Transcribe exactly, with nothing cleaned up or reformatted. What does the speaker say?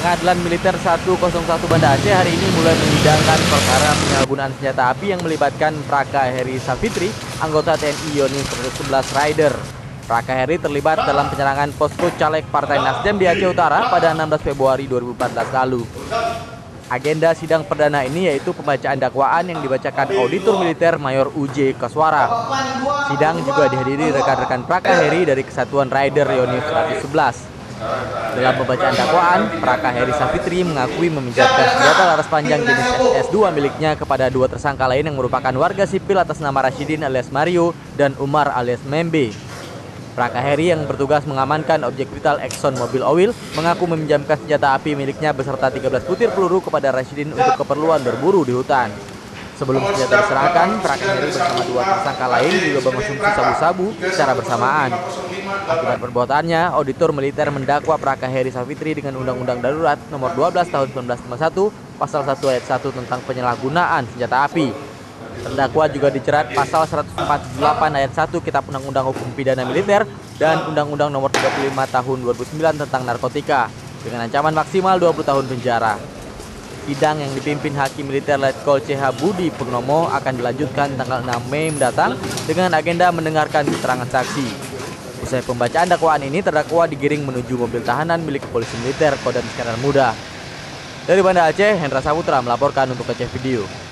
Pengadilan Militer seratus satu Banda Aceh hari ini mulai menyidangkan perkara penyalahgunaan senjata api yang melibatkan Praka Heri Savitri, anggota T N I Yonif seratus sebelas Rider. Praka Heri terlibat dalam penyerangan posko caleg Partai Nasdem di Aceh Utara pada enam belas Februari dua ribu empat belas lalu. Agenda sidang perdana ini yaitu pembacaan dakwaan yang dibacakan Auditor Militer Mayor U J Kaswara. Sidang juga dihadiri rekan-rekan Praka Heri dari Kesatuan Rider Yonif seratus sebelas. Dalam pembacaan dakwaan, Praka Heri Savitri mengakui meminjamkan senjata laras panjang jenis S S dua miliknya kepada dua tersangka lain yang merupakan warga sipil atas nama Rashidin alias Mario dan Umar alias Membe. Praka Heri yang bertugas mengamankan objek vital Exxon Mobil Oil mengaku meminjamkan senjata api miliknya beserta tiga belas butir peluru kepada Rashidin untuk keperluan berburu di hutan. Sebelum senjata diserahkan, Praka Heri bersama dua tersangka lain juga mengonsumsi sabu-sabu secara bersamaan. Akibat perbuatannya, Auditor Militer mendakwa Praka Heri Savitri dengan Undang-Undang Darurat Nomor dua belas Tahun seribu sembilan ratus lima puluh satu, Pasal satu Ayat satu tentang penyalahgunaan senjata api. Terdakwa juga dijerat Pasal seratus empat puluh delapan Ayat satu Kitab Undang-Undang Hukum Pidana Militer dan Undang-Undang Nomor tiga puluh lima Tahun dua ribu sembilan tentang narkotika dengan ancaman maksimal dua puluh tahun penjara. Sidang yang dipimpin Hakim Militer Letkol C H Budi Purnomo akan dilanjutkan tanggal enam Mei mendatang dengan agenda mendengarkan keterangan saksi. Usai pembacaan dakwaan ini, terdakwa digiring menuju mobil tahanan milik Polisi Militer Kodam Iskandar Muda. Dari Banda Aceh, Hendra Saputra melaporkan untuk Aceh Video.